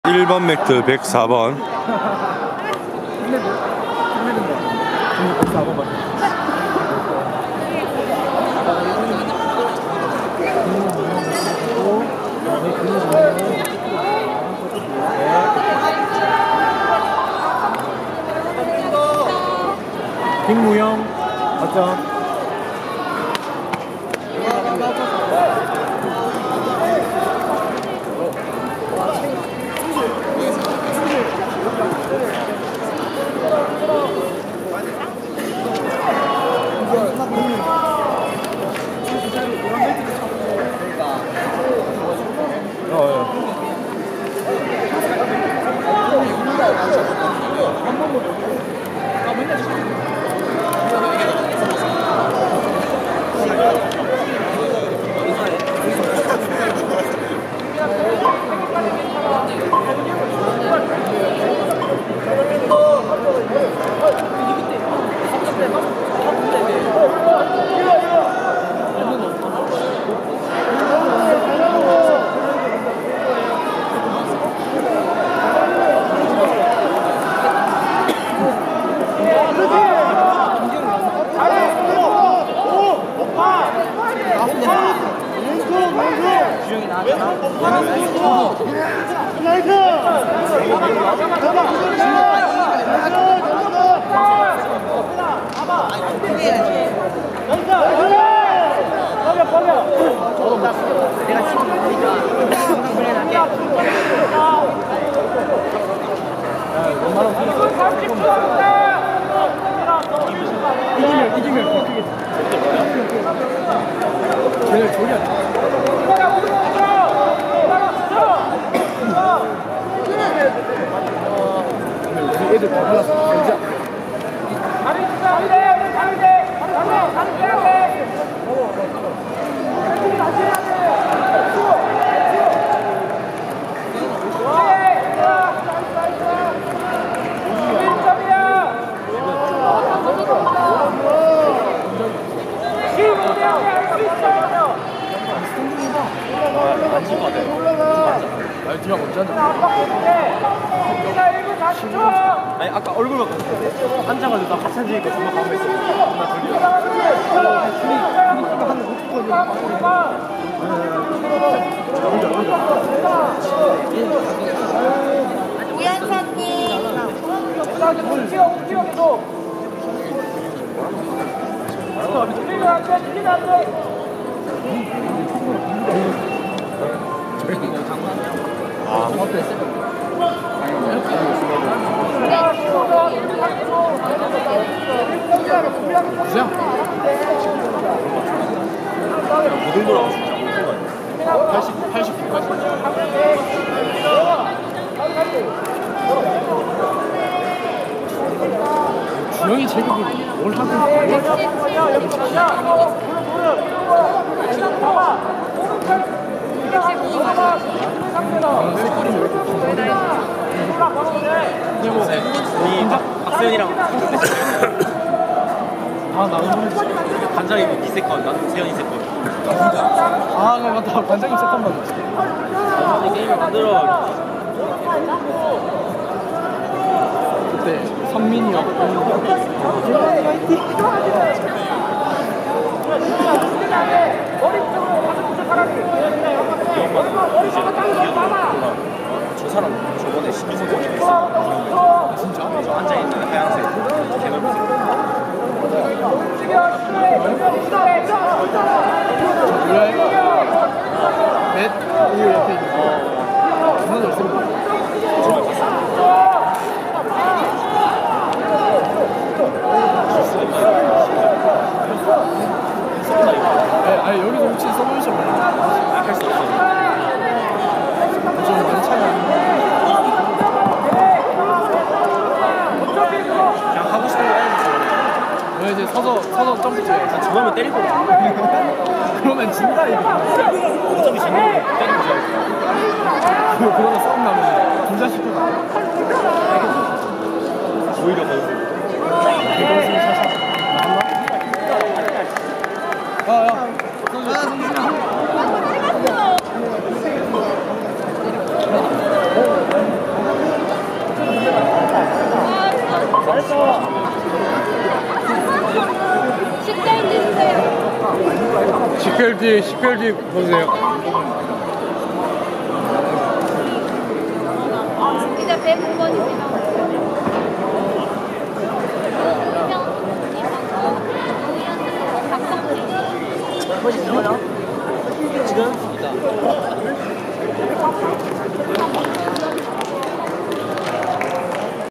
1번 맥트 104번. 김무영 맞죠? 아니 아까 얼굴만 앉아가지고 나 같이 앉으니까 정말 가만히 있어. 우연사님 무등도라고 진짜 80kg까지. 주영이 제급이 뭘 하든 박세현이랑 나는 반장이 니 세컨, 나는 세현이 세컨. 맞다. 반장님 세컨 받았지. 이 게임을 만들어. 그때 선민이요. 저 사람 저번에 신규선 경기 했어. 진짜? 저 앉아있는 하얀색 개놈색. 뭐야 이거? 맷 오 옆에 있는 거. 존나 잘생겼어. 아니 여기서 혹시 서브미션 할 수 없어. 좀 많이 차이 그냥 하고 싶은 거 해야지. 왜 이제 서서 점프 쳐. 저거면 때릴 거야. 그러면 진다 이거. 어차피 지는 거 때리면 돼. 그러다 싸움 나면 분자시켜가. 오히려 더. 야야. 성준아. 10개월 뒤 보세요. 이제 109번입니다. 지금?